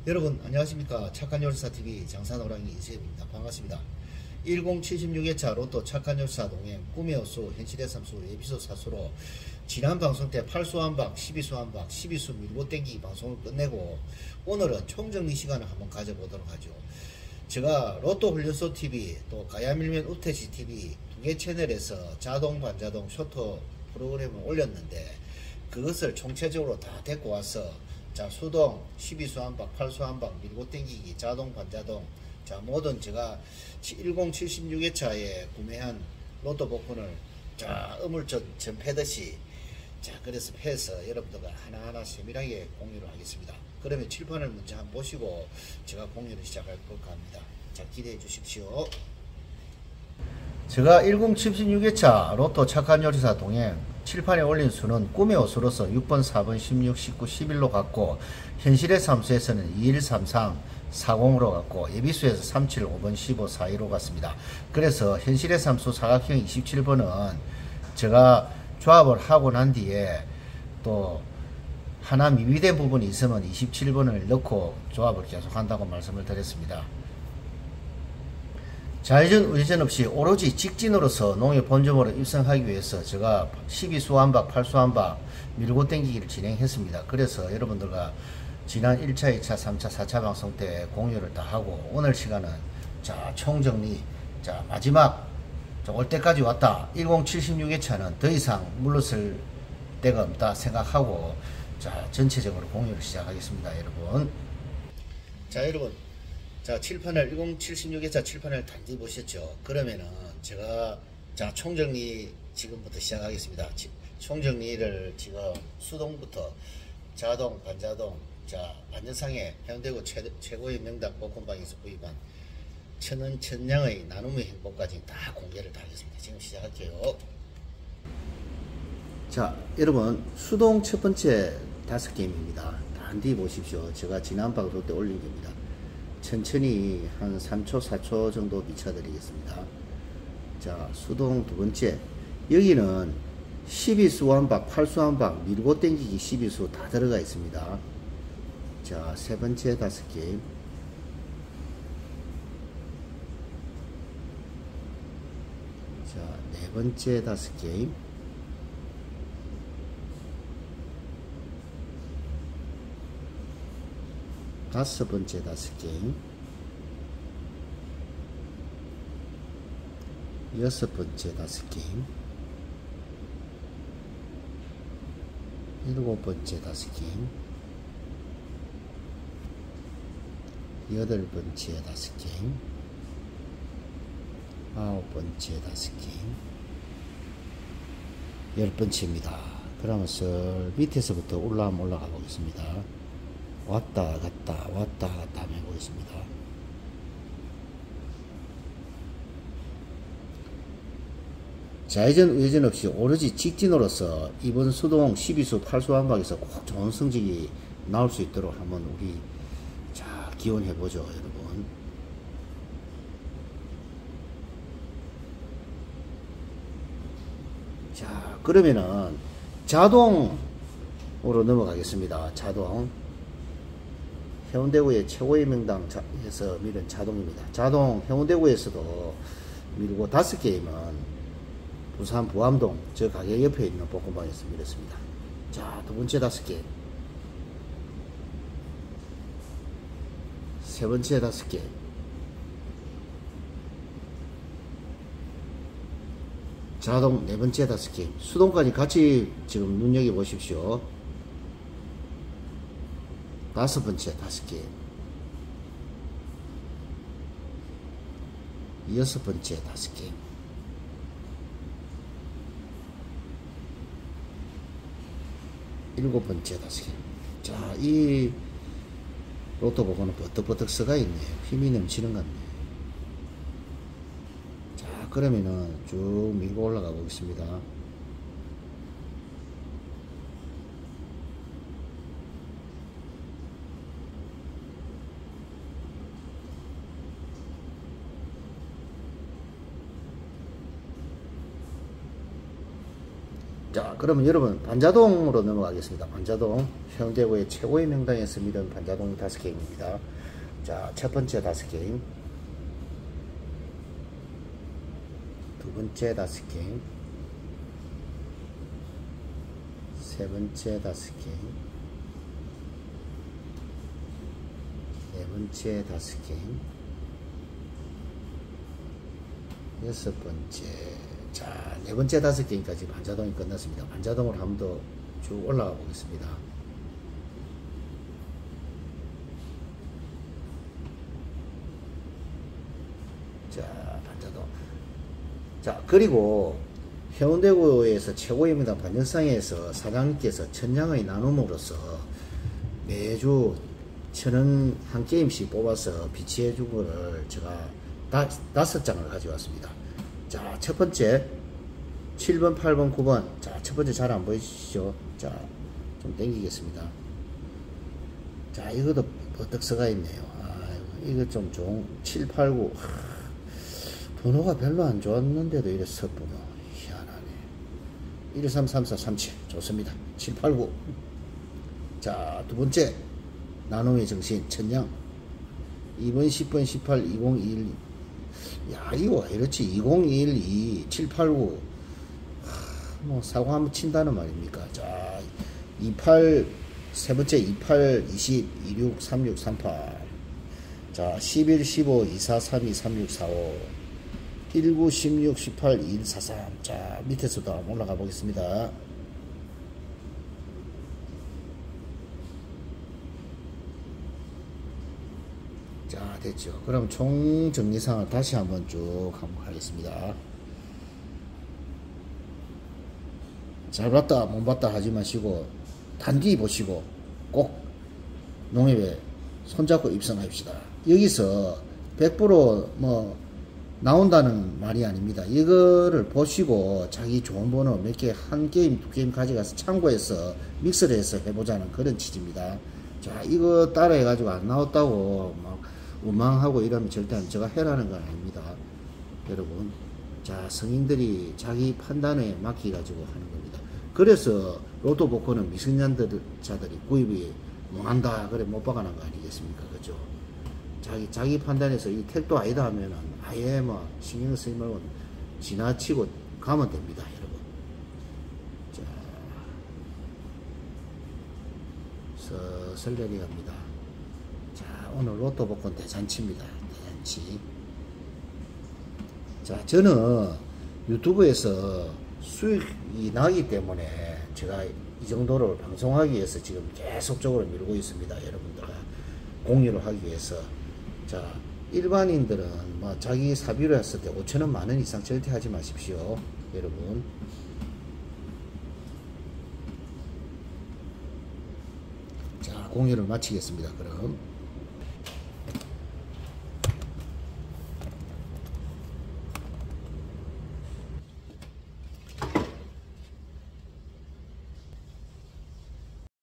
여러분 안녕하십니까. 착한 요리사TV 장산호랑이 이세입니다. 반갑습니다. 1076회차 로또 착한 요리사 동행 꿈의 호수 현실의 삼수 예비수 사수로 지난 방송 때 8수 한방 12수 한방 12수 밀고 땡기기 방송을 끝내고 오늘은 총정리 시간을 한번 가져보도록 하죠. 제가 로또 훈련소 TV 또 가야밀면 우태시 TV 두 개 채널에서 자동 반자동 쇼트 프로그램을 올렸는데 그것을 총체적으로 다 데리고 와서 자, 수동, 12수 한방, 8수 한방, 밀고 땡기기, 자동, 반자동. 자, 모든 제가 1076회차에 구매한 로또 복권을 자, 전패듯이 자, 그래서 패서 여러분들과 하나하나 세밀하게 공유를 하겠습니다. 그러면 칠판을 먼저 한번 보시고 제가 공유를 시작할 볼까 합니다. 자, 기대해 주십시오. 제가 1076회차 로또 착한 요리사 동행 칠판에 올린 수는 꿈의 호수로서 6번, 4번, 16, 19, 11로 갔고 현실의 삼수에서는 21, 33, 40으로 갔고 예비수에서 37, 5번, 15, 42로 갔습니다. 그래서 현실의 삼수 사각형 27번은 제가 조합을 하고 난 뒤에 또 하나 미비된 부분이 있으면 27번을 넣고 조합을 계속 한다고 말씀을 드렸습니다. 좌회전 우회전 없이 오로지 직진으로서 농협 본점으로 입성하기 위해서 제가 12수 한방 8수 한방 밀고 땡기기를 진행했습니다. 그래서 여러분들과 지난 1차 2차 3차 4차 방송 때 공유를 다 하고 오늘 시간은 자 총정리 자 마지막 올 때까지 왔다. 1076회차는 더 이상 물러설 데가 없다 생각하고 자 전체적으로 공유를 시작하겠습니다. 여러분 자 여러분 자 칠판을 1076회차 칠판을 단지 보셨죠. 그러면은 제가 자 총정리 지금부터 시작하겠습니다. 총정리를 지금 수동부터 자동 반자동 자 반전상에 해운대구 최고의 명당 복권방에서 구입한 천원 천냥의 나눔의 행복까지 다 공개를 다 하겠습니다. 지금 시작할게요. 자 여러분 수동 첫 번째 5게임입니다. 단디 보십시오. 제가 지난 방송 때 올린 겁니다. 천천히 한 3초 4초 정도 비춰드리겠습니다. 자 수동 두 번째 여기는 12수 한방 8수 한방 밀고 땡기기 12수 다 들어가 있습니다. 자 세 번째 5게임 자 네 번째 5게임 다섯 번째 5게임 여섯 번째 5게임 일곱 번째 5게임 여덟 번째 5게임 아홉 번째 5게임 열 번째입니다. 그러면 썰 밑에서부터 올라가 보겠습니다. 왔다 갔다 왔다 갔다 하면 보겠습니다. 좌회전 우회전 없이 오로지 직진으로서 이번 수동 12수 8수 한방에서 꼭 좋은 성적이 나올 수 있도록 한번 우리 자 기원해 보죠. 여러분 자 그러면은 자동으로 넘어가겠습니다. 자동 해운대구의 최고의 명당에서 밀은 자동입니다. 자동 해운대구에서도 밀고 5게임은 부산 부암동 저 가게 옆에 있는 복권방에서 밀었습니다. 자 두번째 5게임 세번째 5게임 자동 네번째 5게임 수동까지 같이 지금 눈여겨보십시오. 다섯 번째 5게임 여섯 번째 5게임 일곱 번째 5게임 자 이 로또 보고는 버떡버떡 써가 있네요. 힘이 넘치는 것 같네요. 자 그러면은 쭉 밀고 올라가 보겠습니다. 자, 그러면 여러분 반자동으로 넘어가겠습니다. 반자동 해운대구의 최고의 명당에서 미는 반자동 5게임입니다. 자, 첫 번째 5게임, 두 번째 5게임, 세 번째 5게임, 네 번째 5게임, 여섯 번째. 자, 네 번째 5게임까지 반자동이 끝났습니다. 반자동으로 한 번 더 쭉 올라가 보겠습니다. 자, 반자동. 자, 그리고 해운대구에서 최고의 명당 반전상에서 사장님께서 천냥의 나눔으로서 매주 1000원 한 게임씩 뽑아서 비치해 준 거를 제가 5장을 가져왔습니다. 자, 첫 번째 7번, 8번, 9번. 자, 첫 번째 잘 안 보이시죠? 자, 좀 당기겠습니다. 자, 이것도 버뜩서가 있네요. 아, 이거 좀 좋은 7, 8, 9. 번호가 별로 안 좋았는데도 이래서 번호 희한하네. 1, 2, 3, 3, 4, 3, 7 좋습니다. 7, 8, 9. 자, 두 번째 나눔의 정신 천냥 2번, 10번, 18, 2021. 야, 이거 왜 이렇지? 2012, 789. 뭐, 사고 한번 친다는 말입니까? 자, 28, 세 번째 28, 20, 26, 36, 38. 자, 11, 15, 24, 32, 36, 45. 19, 16, 18, 21, 43. 자, 밑에서도 한번 올라가 보겠습니다. 자, 됐죠. 그럼 총 정리상을 다시 한번 쭉 한번 하겠습니다. 잘 봤다 못 봤다 하지 마시고 단디 보시고 꼭 농협에 손잡고 입성합시다. 여기서 100% 나온다는 말이 아닙니다. 이거를 보시고 자기 좋은 번호 몇 개, 한 게임, 두 게임 가져가서 참고해서 믹스를 해서 해보자는 그런 취지입니다. 자, 이거 따라 해가지고 안 나왔다고 막 원망하고 이러면 절대 제가 해라는 건 아닙니다. 여러분, 자, 성인들이 자기 판단에 맡기가지고 하는 겁니다. 그래서 로또 복권은 미성년자들이 구입이 못한다 그래 못 박아난 거 아니겠습니까? 그죠? 자기 판단에서 이 택도 아니다 하면은 아예 뭐 신경 쓰지 말고 지나치고 가면 됩니다, 여러분. 자, 서슬 내려갑니다. 자, 오늘 로또 복권 대잔치입니다. 대잔치. 자, 저는 유튜브에서 수익이 나기 때문에 제가 이 정도를 방송하기 위해서 지금 계속적으로 밀고 있습니다. 여러분들과 공유를 하기 위해서. 자, 일반인들은 뭐 자기 사비로 했을 때 5,000원, 만원 이상 절대 하지 마십시오. 여러분. 자, 공유를 마치겠습니다. 그럼.